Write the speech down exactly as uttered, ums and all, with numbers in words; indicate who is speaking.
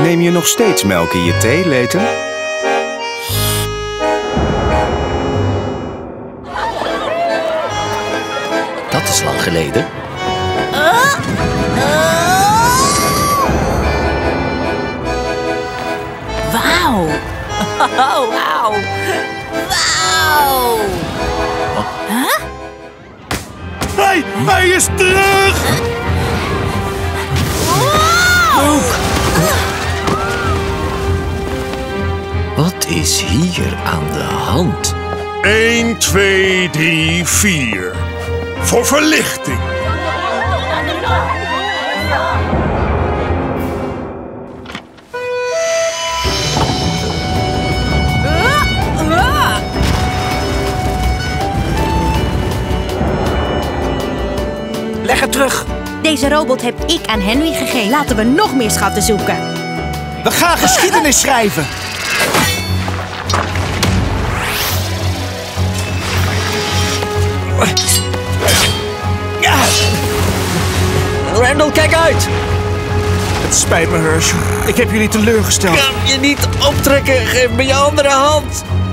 Speaker 1: Neem je nog steeds melk in je thee, Layton?
Speaker 2: Dat is lang geleden.
Speaker 3: Wauw. Oh, wauw. Wauw. Huh?
Speaker 4: Hij, hij is terug!
Speaker 3: Wow.
Speaker 2: Wat is hier aan de hand?
Speaker 4: één, twee, drie, vier. Voor verlichting.
Speaker 5: Leg het terug.
Speaker 6: Deze robot heb ik aan Henry gegeven. Laten we nog meer schatten zoeken.
Speaker 5: We gaan geschiedenis schrijven.
Speaker 2: Ja! Randall, kijk uit!
Speaker 5: Het spijt me, Herschel. Ik heb jullie teleurgesteld.
Speaker 2: Kan je niet optrekken? Geef me je andere hand.